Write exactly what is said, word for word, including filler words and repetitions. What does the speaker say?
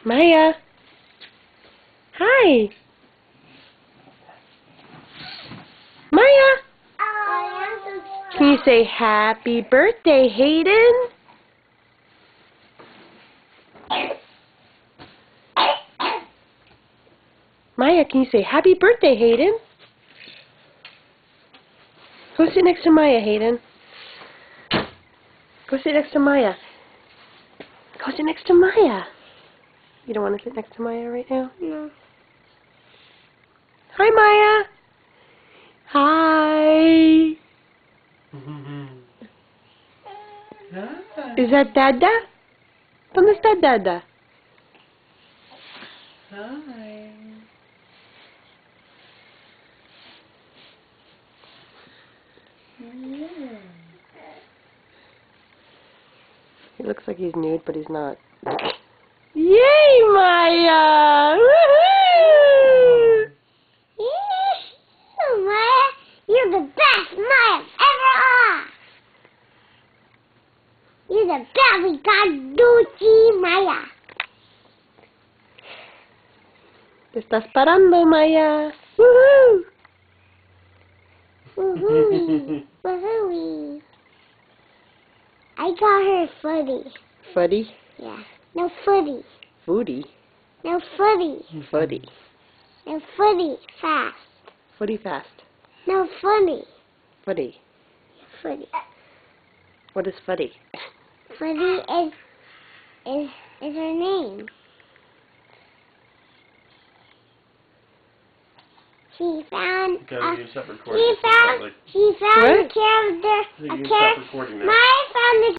Maya. Hi. Maya. Can you say happy birthday, Hayden? Maya, can you say happy birthday, Hayden? Go sit next to Maya, Hayden. Go sit next to Maya. Go sit next to Maya. You don't want to sit next to Maya right now? No. Hi, Maya. Hi. Is that Dada? ¿Dónde está Dada? Hi. Yeah. He looks like he's nude, but he's not. Yay, Maya! Woohoo! Yeah, Maya, you're the best Maya ever are. You're the best. We got Gucci, Maya. Te estás parando, Maya. Woohoo! Woohoo! Woohoo! I call her Footy. Fuddy? Yeah. No Footy. Footy? No Footy. Fuddy. No Footy. Fast. Footy fast. No Footy. Footy. Footy. What is fuddy? Footy is is is her name. She found. Okay, Uh, you stop recording. she found. Like, She found What? a character. you A can character. stop recording now. Maya found the